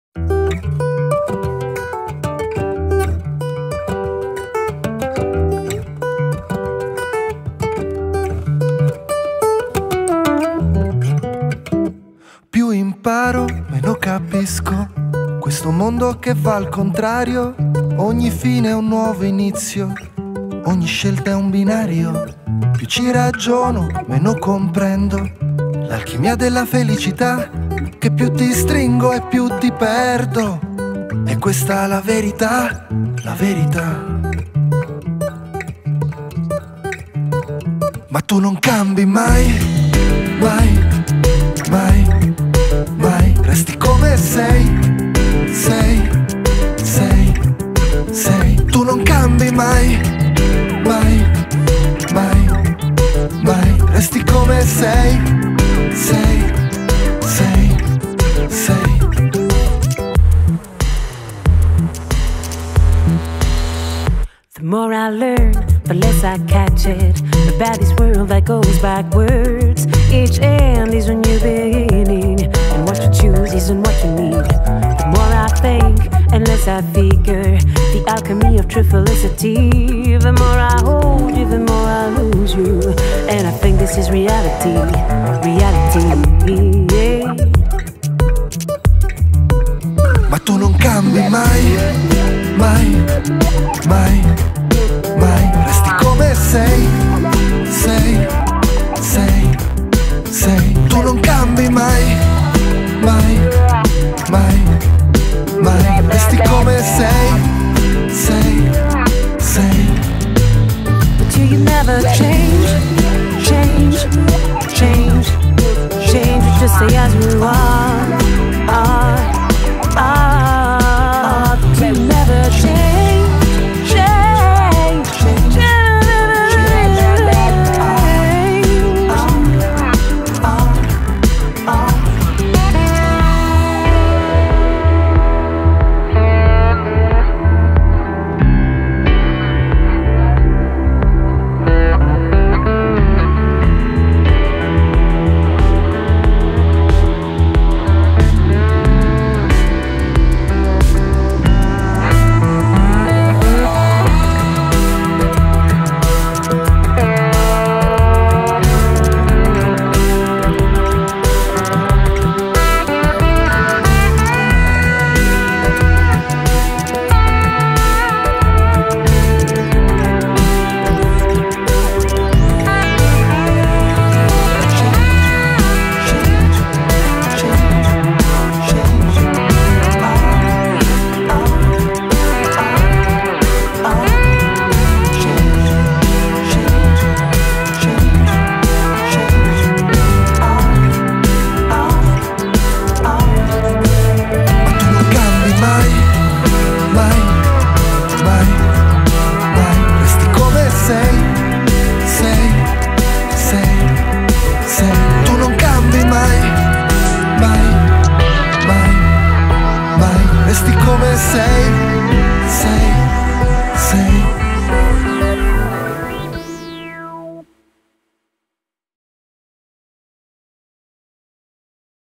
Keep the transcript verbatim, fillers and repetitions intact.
Più imparo, meno capisco questo mondo che va al contrario. Ogni fine è un nuovo inizio, ogni scelta è un binario. Più ci ragiono, meno comprendo l'alchimia della felicità, che più ti stringo e più ti perdo. E questa è la verità, la verità. Ma tu non cambi mai, mai, mai, mai. Resti come sei, sei, sei, sei. Tu non cambi mai, mai, mai, mai. Resti come sei, sei, sei, sei. The more I learn, the less I catch it about this world that goes backwards. Each end is a new beginning, and what you choose isn't what you need. The more I think, and less I figure the alchemy of true felicity. The more I hold you, the more I lose you, and I think this is reality, reality, yeah. Ma tu non cambi mai, mai, mai, mai. Resti come sei, sei, sei, sei. Tu non cambi mai, mai, mai, mai. Resti come sei, sei, sei. But you never change, change, change, change. You just stay as you are, are. Ah, you never change, change, change, change. Resti come sei, sei, sei.